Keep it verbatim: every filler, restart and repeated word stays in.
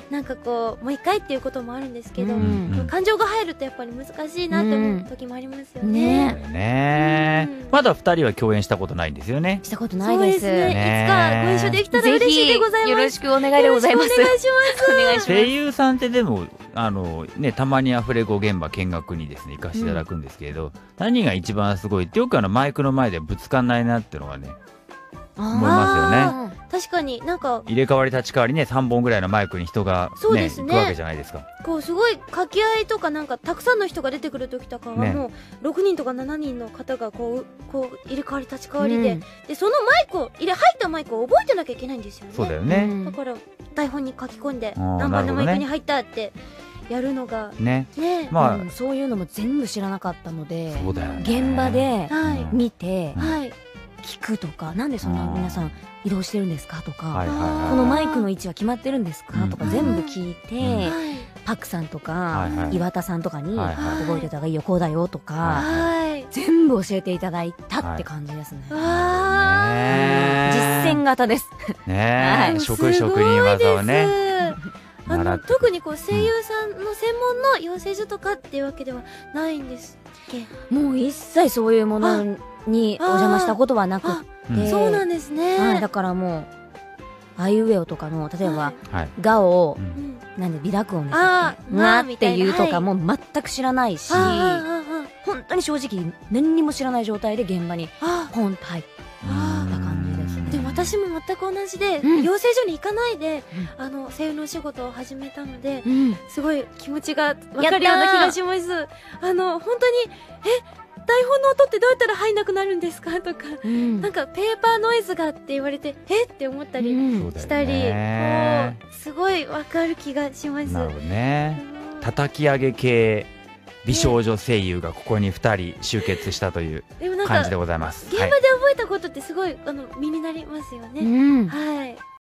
なんかこうもう一回っていうこともあるんですけど、 うん感情が入るとやっぱり難しいなって思う時もありますよね。 ねねうんまだふたりは共演したことないんですよね。 したことないそうでですすね。 ねいつかご一緒できたらぜ嬉しいでございます。 ひよろしくお願いでございます。 よろしくお願いします。 お願いします。 声優さんってでもあの、ね、たまにアフレコ現場見学にですね行かせていただくんですけれど、何が一番すごいってよくあのマイクの前でぶつかんないなっていうのがね思いますよね。 確かになんか入れ替わり立ち替わりねさんぼんぐらいのマイクに人が、ねそうですね行くわけじゃないですか。 こうすごい掛け合いとかなんかたくさんの人が出てくる時とかはねもうろくにんとかしちにんの方がこうこう入れ替わり立ち替わりで、 うんでそのマイクを入れ入ったマイクを覚えてなきゃいけないんですよね。 そうだよね、 うんだから台本に書き込んであー何番のなるほどねマイクに入ったってやるのがねね。 まあ、 うんそういうのも全部知らなかったので、 そうだよね現場ではいうん見てうんはい聞くとか、なんでそんな皆さん移動してるんですかとか、 はいはいはいこのマイクの位置は決まってるんですかとかうん全部聞いて、 はいパクさんとか、 はいはい岩田さんとかに、 はいはい覚えてた方がいいよこうだよとか、 はい全部教えていただいたって感じですね。 わね実践型です。 ねえ、 はい職職人技をねーあの習って特にこう声優さんの専門の養成所とかっていうわけではないんですっけ。 もう一切そういうものにお邪魔したことはなくあて、 うんそうなんですね。 はい、だからもうあいうえおとかの例えばはいはい、 「が」をうんうんなんで微濁音であーががっていうとみたいなかも全く知らないし、 あーあー本当に正直何にも知らない状態で現場にあーポンと入ってあーな感じですねでも私も全く同じで、 うん養成所に行かないで、あの声優のお仕事を始めたので、 うんすごい気持ちが分かるような気がします。あの本当にえ台本の音ってどうやったら入んなくなるんですかとか、 うんなんかペーパーノイズがって言われてえって思ったりうんそうだよしたり、 ねもうすごい分かる気がします。 なるほどね。 うん叩き上げ系美少女声優がここにふたり集結したというでもなんか感じでございます。 現場で覚えたことってすごいあの身になりますよね。 うんはい。